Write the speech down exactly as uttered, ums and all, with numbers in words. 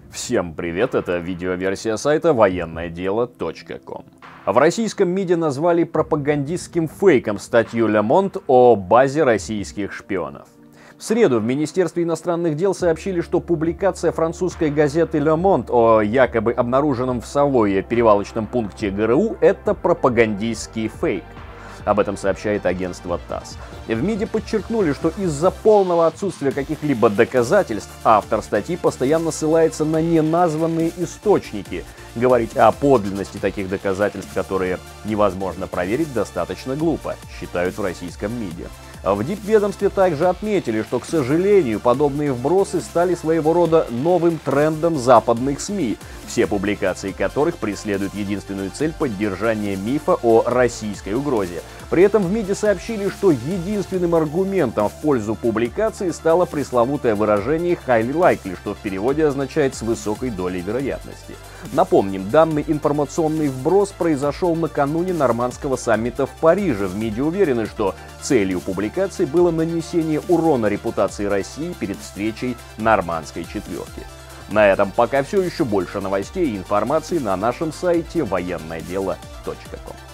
Всем привет, это видеоверсия сайта военное дело точка ком. В российском МИДе назвали пропагандистским фейком статью Le Monde о базе российских шпионов. В среду в Министерстве иностранных дел сообщили, что публикация французской газеты Le Monde о якобы обнаруженном в Савойе перевалочном пункте ГРУ – это пропагандистский фейк. Об этом сообщает агентство ТАСС. В МИДе подчеркнули, что из-за полного отсутствия каких-либо доказательств автор статьи постоянно ссылается на неназванные источники. Говорить о подлинности таких доказательств, которые невозможно проверить, достаточно глупо, считают в российском МИДе. В дипведомстве также отметили, что, к сожалению, подобные вбросы стали своего рода новым трендом западных СМИ, все публикации которых преследуют единственную цель поддержания мифа о российской угрозе. При этом в МИДе сообщили, что единственным аргументом в пользу публикации стало пресловутое выражение highly likely, что в переводе означает «с высокой долей вероятности». Напомним, данный информационный вброс произошел накануне нормандского саммита в Париже. В МИДе уверены, что целью публикации было нанесение урона репутации России перед встречей нормандской четверки. На этом пока все. Еще больше новостей и информации на нашем сайте военное дело точка ком.